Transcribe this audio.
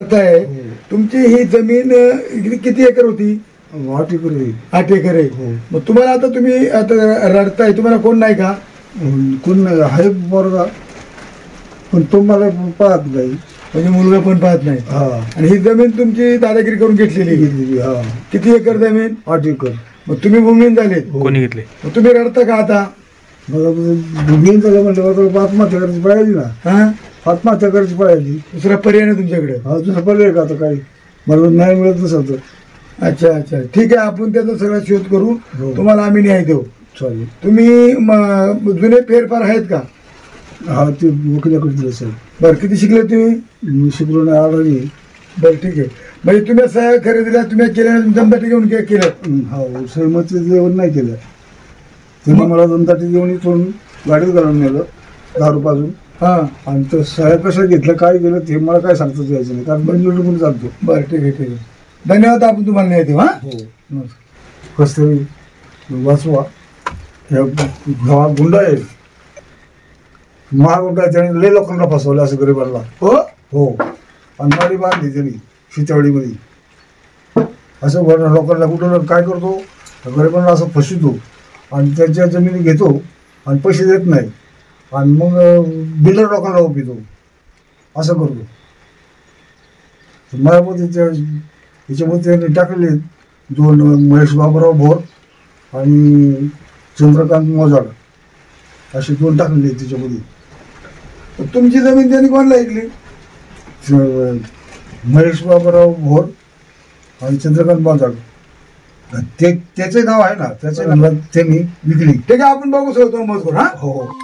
आहे तुमची ही जमीन किती एकर होती? 8 एकर आहे. 8 एकर आहे. मग तुम्हाला आता तुम्ही आता रडताय, तुम्हाला कोण नाही का? कोण नाही आहे बरोबर, पण तो मला पाहत नाही, म्हणजे मुलगा पण पाहत नाही. हा. आणि ही जमीन तुमची दादागिरी करून घेतलेली. घेतलेली. हा. किती एकर जमीन? 8 एकर. मग तुम्ही भूमिहीन झाले. कोणी घेतले? मग तुम्ही रडता का आता? मला भूमीन झालं म्हटलं आत्महत्या करायची पाहिजे ना. हा, आत्महत्या करायची पाहिजे. दुसरा पर्याय नाही तुमच्याकडे? हा, दुसरं पर्याय का आता काही मला न्याय मिळत नसत तर. अच्छा अच्छा, ठीक आहे. आपण त्याचा सगळा शोध करू. हो. तुम्हाला आम्ही न्याय देऊ. चालेल. तुम्ही जुने फेरफार आहेत का? हा, ते वकिलाकडे दिलं साहेब. बरं, किती शिकले तुम्ही? मी शिकलो नाही, आला नाही. बरं, ठीक आहे. म्हणजे तुम्ही सह्या खरेदीला तुम्ही केल्या, दमदाटी घेऊन केलं? हा, सहमती जेवण नाही केलं. त्यांनी मला दमदाटी जेवण इथून गाडीत घालून नेलं दारूपासून. हा, आणि तो सह्या कसं घेतलं, काय केलं ते मला काय सांगताच यायचं नाही, कारण मी निवडून चालतो. बरं, ठीक आहे, ठीक आहे. धन्यवाद. आपण तुम्हाला न्याय देऊ. हा, हो. नमस्कार. कसं तरी वाचवा. ह्या गावात गुंड आहे, महागुंड आहे, त्याने लय लोकांना फसवलं असं गरीबांना. हो हो. आणि गाडी बांधली त्यांनी शितेवाडीमध्ये. असं लोकांना कुठं काय करतो, गरिबांना असं फसवतो आणि त्यांच्या जमिनी घेतो आणि पैसे देत नाही, आणि मग बिल्डर लोकांना उभितो, असं करतो. माझ्यामध्ये याच्यामध्ये त्यांनी टाकले 2 महेश बाबूराव भोर आणि चंद्रकांत मोजाड असे 2 टाकलेले आहेत त्याच्यामध्ये. तुमची जमीन त्यांनी कोणाला ऐकली? महेश बाबूराव भोर आणि चंद्रकांत मोजाड, त्याचे नाव आहे ना, त्याच्या नावाला त्यांनी विकली. ठीक आहे, आपण बघू शकतो मजकूर. हा, हो.